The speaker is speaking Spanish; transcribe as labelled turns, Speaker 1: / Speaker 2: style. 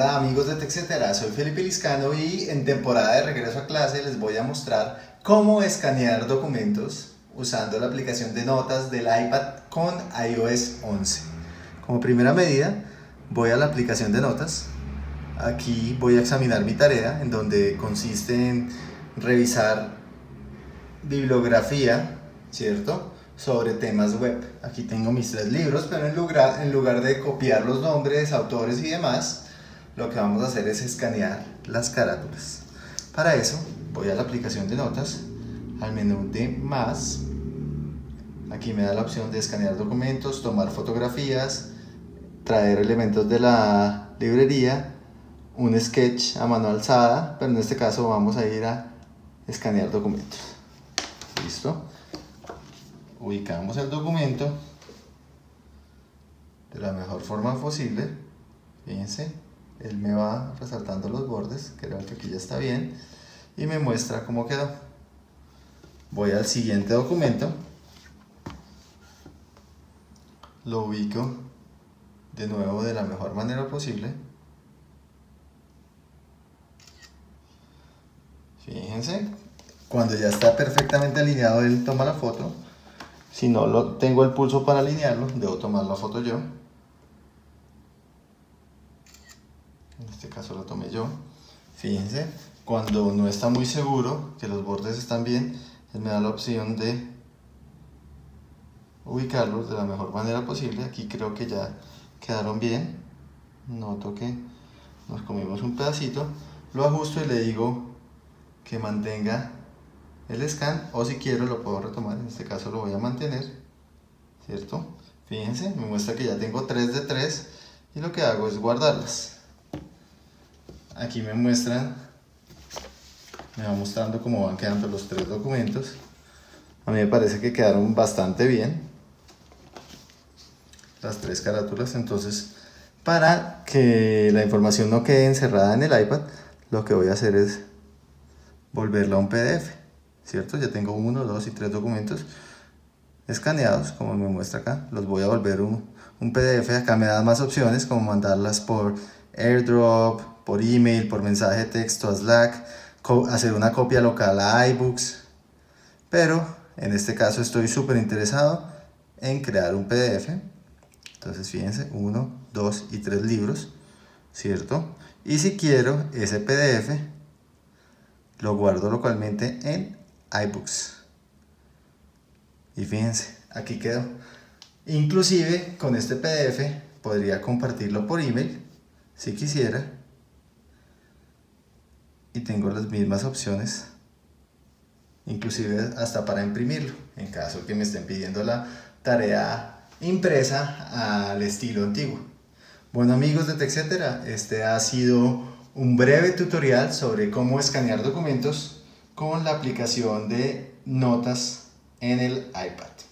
Speaker 1: Hola amigos de TechCetera, soy Felipe Liscano y en temporada de regreso a clase les voy a mostrar cómo escanear documentos usando la aplicación de notas del iPad con iOS 11. Como primera medida voy a la aplicación de notas. Aquí voy a examinar mi tarea, en donde consiste en revisar bibliografía, ¿cierto?, sobre temas web. Aquí tengo mis 3 libros, pero en lugar de copiar los nombres, autores y demás, lo que vamos a hacer es escanear las carátulas. Para eso voy a la aplicación de notas, al menú de más. Aquí me da la opción de escanear documentos, tomar fotografías, traer elementos de la librería, un sketch a mano alzada, pero en este caso vamos a ir a escanear documentos. Listo. Ubicamos el documento de la mejor forma posible. Fíjense, él me va resaltando los bordes, creo que aquí ya está bien, y me muestra cómo quedó. Voy al siguiente documento, lo ubico de nuevo de la mejor manera posible. Fíjense, cuando ya está perfectamente alineado, él toma la foto. Si no tengo el pulso para alinearlo, debo tomar la foto yo. En este caso la tomé yo. Fíjense, cuando no está muy seguro que los bordes están bien, él me da la opción de ubicarlos de la mejor manera posible. Aquí creo que ya quedaron bien. Noto que nos comimos un pedacito. Lo ajusto y le digo que mantenga el scan, o si quiero lo puedo retomar. En este caso lo voy a mantener, ¿cierto? Fíjense, me muestra que ya tengo 3 de 3 y lo que hago es guardarlas. Aquí me va mostrando cómo van quedando los 3 documentos. A mí me parece que quedaron bastante bien las 3 carátulas. Entonces, para que la información no quede encerrada en el iPad, lo que voy a hacer es volverla a un PDF, ¿cierto? Ya tengo 1, 2 y 3 documentos escaneados, como me muestra acá. Los voy a volver un PDF. Acá me dan más opciones, como mandarlas por AirDrop, por email, por mensaje de texto a Slack, hacer una copia local a iBooks. Pero en este caso estoy súper interesado en crear un PDF. Entonces fíjense, 1, 2 y 3 libros, ¿cierto? Y si quiero ese PDF, lo guardo localmente en iBooks. Y fíjense, aquí quedó. Inclusive con este PDF podría compartirlo por email si quisiera. Y tengo las mismas opciones, inclusive hasta para imprimirlo, en caso que me estén pidiendo la tarea impresa al estilo antiguo. Bueno amigos de TechCetera, este ha sido un breve tutorial sobre cómo escanear documentos con la aplicación de notas en el iPad.